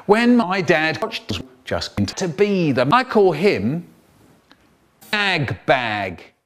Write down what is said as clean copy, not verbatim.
When my dad just to be them, I call him Fag Bag.